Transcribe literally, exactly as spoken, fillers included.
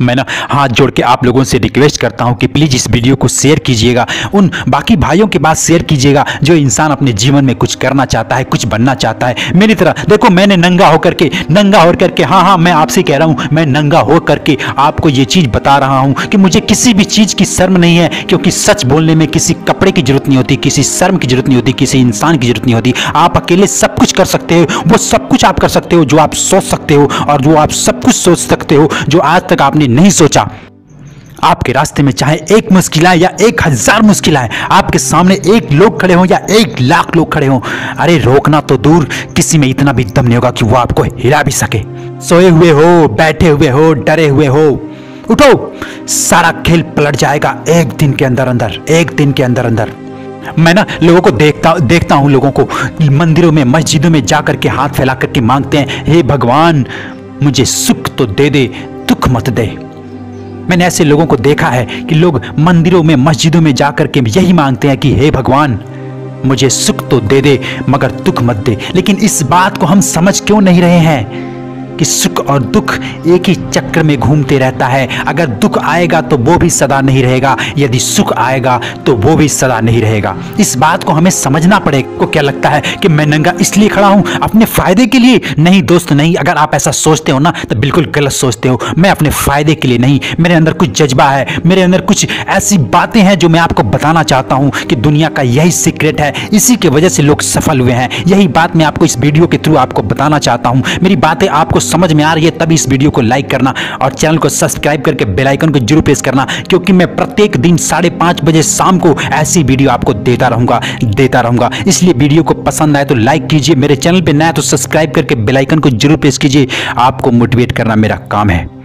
मैं ना हाथ जोड़ के आप लोगों से रिक्वेस्ट करता हूं कि प्लीज़ इस वीडियो को शेयर कीजिएगा, उन बाकी भाइयों के पास शेयर कीजिएगा जो इंसान अपने जीवन में कुछ करना चाहता है, कुछ बनना चाहता है मेरी तरह। देखो मैंने नंगा होकर के नंगा होकर के हाँ हाँ मैं आपसे कह रहा हूँ, मैं नंगा होकर के आपको ये चीज़ बता रहा हूँ कि मुझे किसी भी चीज़ की शर्म नहीं है, क्योंकि सच बोलने में किसी कपड़े की जरूरत नहीं होती, किसी शर्म की जरूरत नहीं होती, किसी इंसान की जरूरत नहीं होती। आप अकेले सब कुछ कर सकते हो, वो सब कुछ आप कर सकते हो जो आप सोच सकते हो, और जो आप सब कुछ सोच सकते हो जो आज तक आपने नहीं सोचा। आपके रास्ते में चाहे एक मुश्किल आए या एक हजार मुश्किल आए, आपके सामने एक लोग खड़े हों या एक लाख लोग खड़े हों, अरे रोकना तो दूर, किसी में इतना भी दम नहीं होगा कि वो आपको हिला भी सके। सोए हुए हो, बैठे हुए हो, डरे हुए हो, उठो, सारा खेल पलट जाएगा एक दिन के अंदर अंदर, एक दिन के अंदर अंदर। मैं ना लोगों को देखता देखता हूं, लोगों को मंदिरों में मस्जिदों में जाकर के हाथ फैला करके मांगते हैं, हे भगवान मुझे सुख तो दे दे, दुख मत दे। मैंने ऐसे लोगों को देखा है कि लोग मंदिरों में मस्जिदों में जाकर के यही मांगते हैं कि हे भगवान मुझे सुख तो दे दे मगर दुख मत दे। लेकिन इस बात को हम समझ क्यों नहीं रहे हैं कि सुख और दुख एक ही चक्र में घूमते रहता है। अगर दुख आएगा तो वो भी सदा नहीं रहेगा, यदि सुख आएगा तो वो भी सदा नहीं रहेगा। इस बात को हमें समझना पड़ेगा। को क्या लगता है कि मैं नंगा इसलिए खड़ा हूं अपने फायदे के लिए? नहीं दोस्त नहीं, अगर आप ऐसा सोचते हो ना तो बिल्कुल गलत सोचते हो। मैं अपने फायदे के लिए नहीं, मेरे अंदर कुछ जज्बा है, मेरे अंदर कुछ ऐसी बातें हैं जो मैं आपको बताना चाहता हूं कि दुनिया का यही सीक्रेट है, इसी की वजह से लोग सफल हुए हैं। यही बात मैं आपको इस वीडियो के थ्रू आपको बताना चाहता हूं। मेरी बातें आपको समझ में आ रही है तभी इस वीडियो को लाइक करना और चैनल को सब्सक्राइब करके बेल आइकन को जरूर प्रेस करना, क्योंकि मैं प्रत्येक दिन साढ़े पांच बजे शाम को ऐसी वीडियो आपको देता रहूंगा देता रहूंगा इसलिए वीडियो को पसंद आए तो लाइक कीजिए, मेरे चैनल पे नया तो सब्सक्राइब करके बेल आइकन को जरूर प्रेस कीजिए। आपको मोटिवेट करना मेरा काम है।